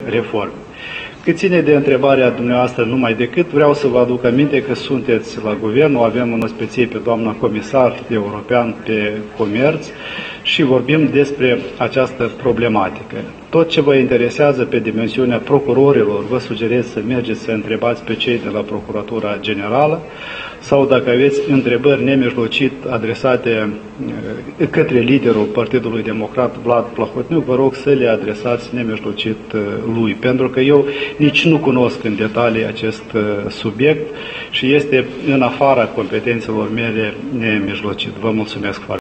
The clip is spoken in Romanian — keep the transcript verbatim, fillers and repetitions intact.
reforme. Cât ține de întrebarea dumneavoastră numai decât, vreau să vă aduc aminte că sunteți la guvern, o avem în ospecie pe doamna comisar european pe comerț și vorbim despre această problematică. Tot ce vă interesează pe dimensiunea procurorilor, vă sugerez să mergeți să întrebați pe cei de la Procuratura Generală sau dacă aveți întrebări nemijlocit adresate către liderul Partidului Democrat Vlad Plahotniuc, vă rog să le adresați nemijlocit lui, pentru că eu nici nu cunosc în detalii acest subiect și este în afara competențelor mele nemijlocit. Vă mulțumesc foarte mult.